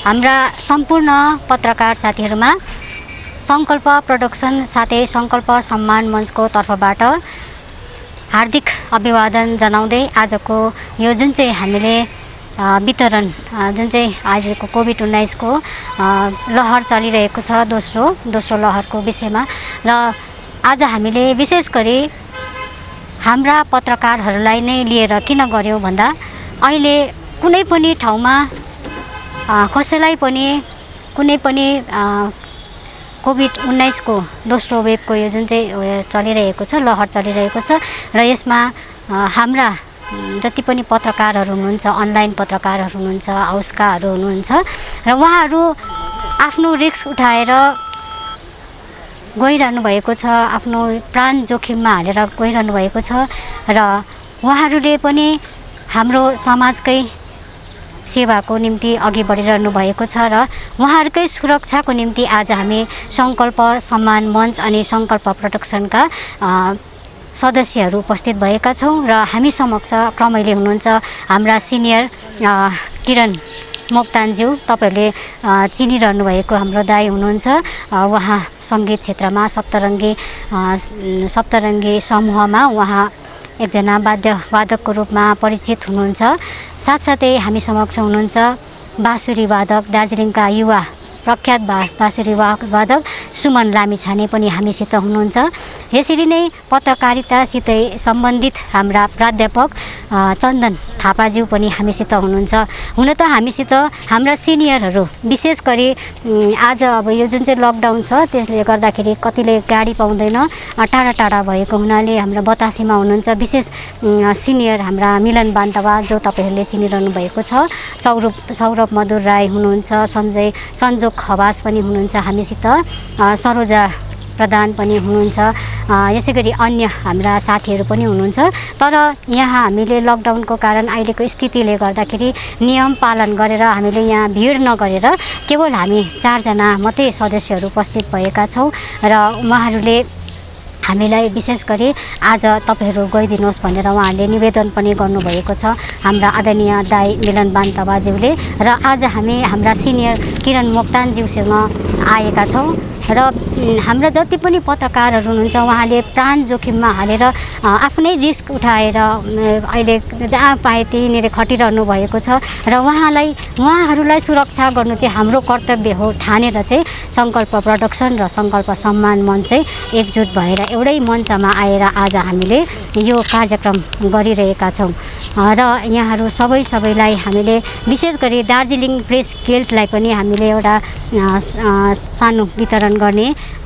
हाम्रा सम्पूर्ण पत्रकार साथीहरुमा संकल्प प्रोडक्सन साथै संकल्प सम्मान मञ्चको तर्फबाट हार्दिक अभिवादन जनाउँदै आजको यो जुन चाहिँ हामीले वितरण जुन चाहिँ आजको कोभिड-19 को लहर चलिरहेको छ दोस्रो लहरको विषयमा र आज हामीले विशेष गरी हाम्रा पत्रकारहरूलाई नै लिएर किन गर्यौं भन्दा अहिले कुनै पनि ठाउँमा कसैलाई पनि कुनै पनि कोभिड-19 को दोस्रो वेभको यो जुन चाहिँ चलिरहेको छ लहर चलिरहेको छ र यसमा हाम्रा जति पनि पत्रकारहरू हुनुहुन्छ अनलाइन पत्रकारहरू हुनुहुन्छ हाउसकाहरू हुनुहुन्छ र उहाँहरू आफ्नो रिस्क उठाएर गइरहनु भएको छ आफ्नो प्राण जोखिममा हालेर गइरहनु भएको छ र उहाँहरूले पनि हाम्रो समाजकै सेवाको निम्ति अघि बढिरहनु भएको छ र उहाँहरूकै सुरक्षाको निम्ति आज हामी संकल्प सम्मान मञ्च अनि संकल्प प्रोडक्सनका सदस्यहरू उपस्थित भएका छौं र हामी समक्ष क्रमैले हुनुहुन्छ हाम्रा सिनियर किरण मोक्तानज्यू। तपाईहरुले चिनिरहनु भएको हाम्रो दाइ हुनुहुन्छ। उहाँ संगीत क्षेत्रमा सप्तरङ्गी समूहमा उहाँ एकजना वादकको रूपमा परिचित हुनुहुन्छ। साथसाथै हामी समक्ष हुनुहुन्छ बाँसुरी वादक दार्जिलिङका युवा प्रख्यात बाँसुरी वादक सुमन लामिछाने पनि हामीसित हुनुहुन्छ। यसरी नै पत्रकारितासितै सम्बन्धित हाम्रा प्राध्यापक चन्दन थापाज्यू पनि हामीसित हुनुहुन्छ। हुन त हामीसित हाम्रा सिनियरहरू विशेष गरी आज अब यो जुन चाहिँ लकडाउन छ त्यसले गर्दाखेरि कतिले गाडी पाउँदैन टाढा भएको हुनाले हाम्रो बतासीमा हुनुहुन्छ विशेष सिनियर हाम्रा मिलन बान्तवा जो तपाईहरुले चिनिरहनु भएको छ। सौरभ मधुर राई हुनुहुन्छ। सञ्जोग खवास पनि हुनुहुन्छ हामीसित। सरोजा प्रधान पनि हुनुहुन्छ। यसैगरी अन्य हाम्रा साथीहरू पनि हुनुहुन्छ। तर यहाँ हामीले लकडाउनको कारण अहिलेको स्थितिले गर्दाखेरि नियम पालन गरेर हामीले यहाँ भिड नगरेर केवल हामी 4 जना मात्रै सदस्यहरू उपस्थित भएका छौं र उहाँहरूले हामीलाई विशेष गरी आज तपाईहरु गइदिनुहोस् भनेर उहाँले निवेदन पनि गर्नुभएको छ हाम्रा आदरणीय दाइ मिलन बान्तवाज्यूले। र आज हामी हाम्रा सिनियर किरण मोक्तानज्यूसँग आएका छौं र हाम्रा जति पनि पत्रकारहरू हुनुहुन्छ उहाँले प्राण जोखिममा हालेर आफ्नै रिस्क उठाएर अहिले जहाँ पाए त्यहीँनिर खटिरहनु भएको छ र उहाँहरूलाई सुरक्षा गर्नु चाहिँ हाम्रो कर्तव्य हो ठानेर चाहिँ संकल्प प्रोडक्सन र संकल्प सम्मान मञ्च चाहिँ एकजुट भएर एउटै मञ्चमा आएर आज हामीले यो कार्यक्रम गरिरहेका छौं र यहाँहरू सबैलाई हामीले विशेष गरी दार्जिलिङ प्रेस गिल्डलाई पनि हामीले एउटा सानो वितरण गर्ने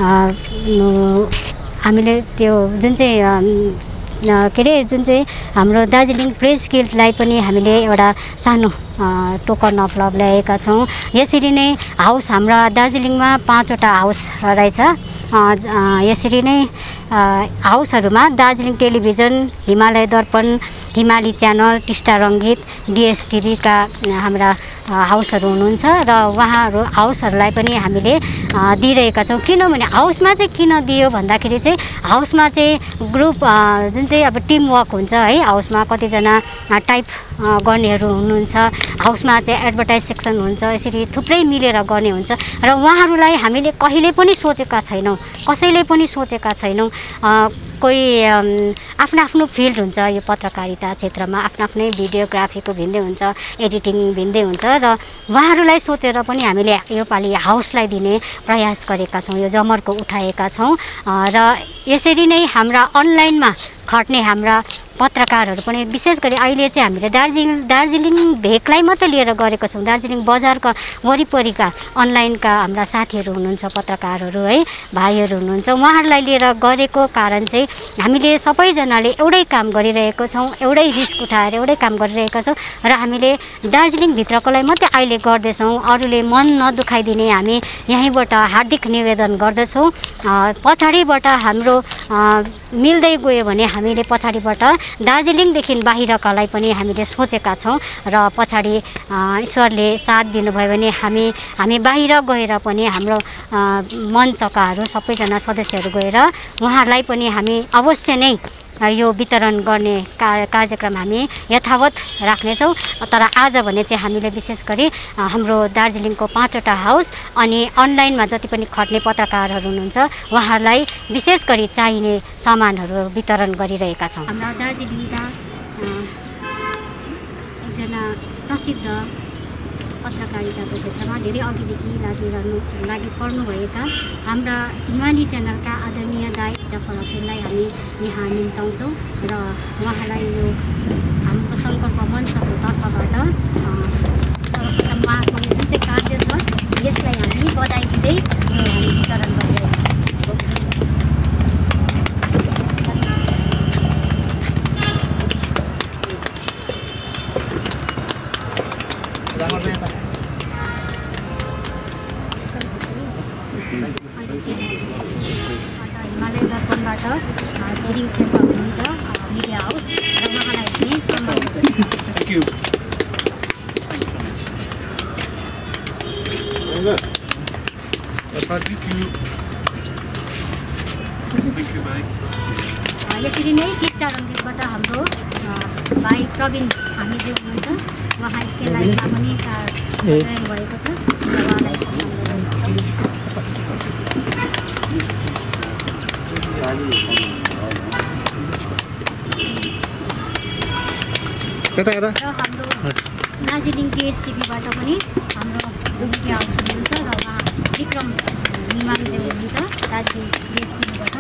हामीले त्यो जुन चाहिँ जुन चाहिँ हाम्रो दार्जिलिङ प्रेस गिल्डलाई पनि हामीले एउटा सानो टोकन अफ लभ ल्याएका छौं। यसरी नै हाउस हाम्रा दार्जिलिङमा 5 वटा हाउस रहेछ। यसरी नै हाउसहरुमा Darjeeling television, Himalaya Darpan, Himali channel, Teesta Rangeet, DSTV का हाम्रा हाउसहरु हुनुहुन्छ र उहाँहरु हाउसहरुलाई पनि हामीले दिइरहेका छौं। किनभने हाउसमा चाहिँ किन दियो भन्दाखेरि चाहिँ हाउसमा चाहिँ ग्रुप जुन चाहिँ अब टिम वर्क हुन्छ है। हाउसमा कति जना टाइप गर्नेहरू हुनुहुन्छ। हाउसमा चाहिँ एडभर्टाइज सेक्सन हुन्छ। यसरी थुप्रै मिलेर गर्ने हुन्छ र उहाँहरुलाई हामीले कहिले पनि सोचेका छैनौं कसैले पनि सोचेका छैनौं। कोही आफ्नो फिल्ड हुन्छ यो पत्रकारिता क्षेत्रमा आफ्नै भिडियोग्राफीको भिन्दै हुन्छ एडिटिङ भिन्दै हुन्छ र उहाँहरूलाई सोचेर पनि हामीले यो पालि हाउसलाई दिने प्रयास गरेका छौं। यो जमर्को उठाएका छौं र यसरी नै हाम्रा अनलाइनमा खट्ने हाम्रा पत्रकारहरू पनि विशेष गरी अहिले चाहिँ हामीले दार्जिलिङ भेकलाई मात्र लिएर गरेको छौं। दार्जिलिङ बजारका वरिपरिका अनलाइनका हाम्रा साथीहरू हुनुहुन्छ पत्रकारहरू है भाइहरू हुनुहुन्छ। उहाँहरूलाई लिएर गरेको कारण चाहिँ हामीले सबैजनाले एउटै काम गरिरहेको छौं। एउटै रिस्क उठाएर एउटै काम गरिरहेका छौं र हामीले दार्जिलिङ भित्रकोलाई मात्रै अहिले गर्दै छौं। अरूले मन नदुखाइदिने हामी यहीँबाट हार्दिक निवेदन गर्दछौं। पछाडीबाट हाम्रो मिल्दै गयो भने हामीले पछाडीबाट दार्जिलिङदेखि बाहिरकालाई पनि हामीले सोचेका छौं र पछाडी ईश्वरले साथ दिनुभयो भने हामी बाहिर गएर पनि हाम्रो मञ्चकाहरू सबैजना सदस्यहरू गएर उहाँहरूलाई पनि हामी अवश्य नै यो वितरण गर्ने कार्यक्रम हामी यथावत राख्नेछौँ। तर आज भने चाहिँ हामीले विशेष गरी हाम्रो दार्जिलिङको 5वटा हाउस अनि अनलाइनमा जति पनि खट्ने पत्रकारहरू हुनुहुन्छ उहाँहरूलाई विशेष गरी चाहिने सामानहरू वितरण गरिरहेका छौँ। हाम्रा दार्जिलिङका एकजना प्रसिद्ध पत्रकारिताको क्षेत्रमा धेरै अघिदेखि लागि पर्नुभएका हाम्रा हिमाली च्यानलका आदरणीय दाइ जफर अखिललाई हामी यहाँ निम्ताउँछौँ र उहाँलाई यो हाम्रो सङ्कल्प मञ्चको तर्फबाट सर्वप्रथम उहाँको यो जुन चाहिँ कार्य छ यसलाई हामी बधाई दिँदै हामी वितरण गरिरहेका छौँ। हिमालय दर्पणबाट छिरिङ शेर्पा हुनुहुन्छ मिडिया हाउस र उहाँलाई पनि सम्मान यसरी नै टिस्टा रङ्गीतबाट हाम्रो भाइ प्रवीण हामीज्यू हुनुहुन्छ। उहाँ स्केल लाइनमा पनि चयन भएको छ र उहाँलाई सम्मान र हाम्रो दार्जिलिङ टिएसटिभीबाट पनि हाम्रो मिडिया हाउस हुनुहुन्छ र उहाँ विक्रम निमाङज्यू हुनुहुन्छ दार्जिलिङ टिएसटिभीबाट।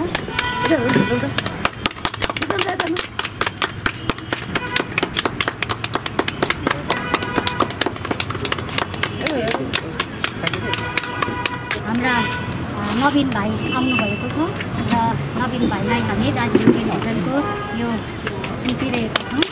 हाम्रा नवीन भाइ आउनुभएको छ र नवीन भाइलाई हामी दार्जिलिङ टेलिभिजनको यो सुम्पिरहेका छौँ।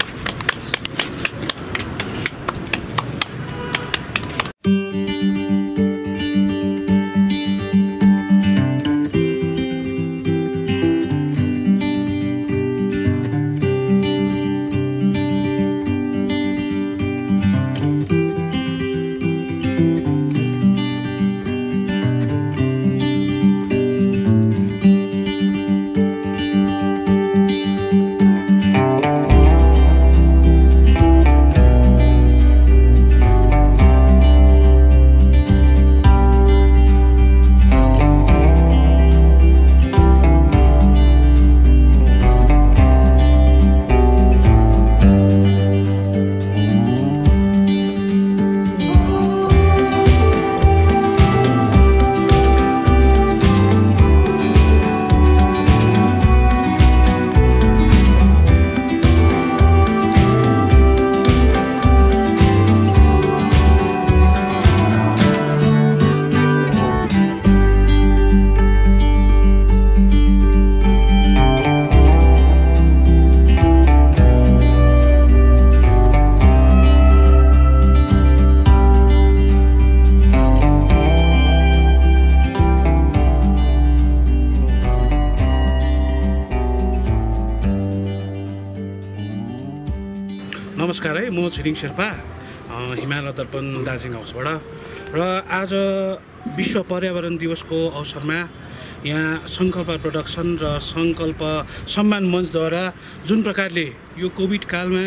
नमस्कार है, म छिरिङ शेर्पा हिमालय दर्पण दार्जिलिङ हाउसबाट र आज विश्व पर्यावरण दिवसको अवसरमा यहाँ सङ्कल्प प्रोडक्सन र सङ्कल्प सम्मान मञ्चद्वारा जुन प्रकारले यो कोभिड कालमा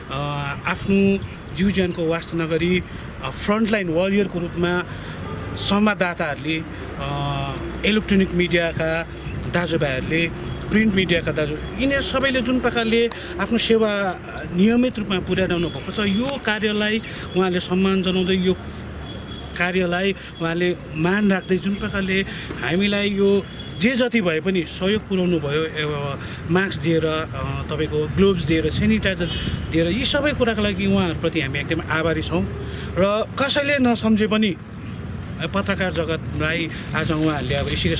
आफ्नो जीव ज्यानको वास्ता नगरी फ्रन्टलाइन वारियरको रूपमा संवाददाताहरूले इलेक्ट्रोनिक मिडियाका दाजुभाइहरूले प्रिन्ट मिडियाका दाजु यिनीहरू सबैले जुन प्रकारले आफ्नो सेवा नियमित रूपमा पुर्याइरहनु भएको छ यो कार्यलाई उहाँले सम्मान जनाउँदै यो कार्यलाई उहाँले मान राख्दै जुन प्रकारले हामीलाई यो जे जति भए पनि सहयोग पुर्याउनु भयो मास्क दिएर तपाईँको ग्लोभ्स दिएर सेनिटाइजर दिएर यी सबै कुराको लागि उहाँहरूप्रति हामी एकदम आभारी छौँ र कसैले नसम्झे पनि पत्रकार जगतलाई आज उहाँहरूले अब यसरी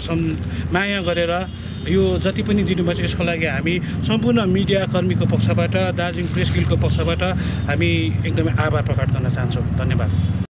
माया गरेर यो जति पनि दिनुभएको छ यसको लागि हामी सम्पूर्ण मिडिया कर्मीको पक्षबाट दार्जिलिङ प्रेस गिल्डको पक्षबाट हामी एकदमै आभार प्रकट गर्न चाहन्छौँ। धन्यवाद।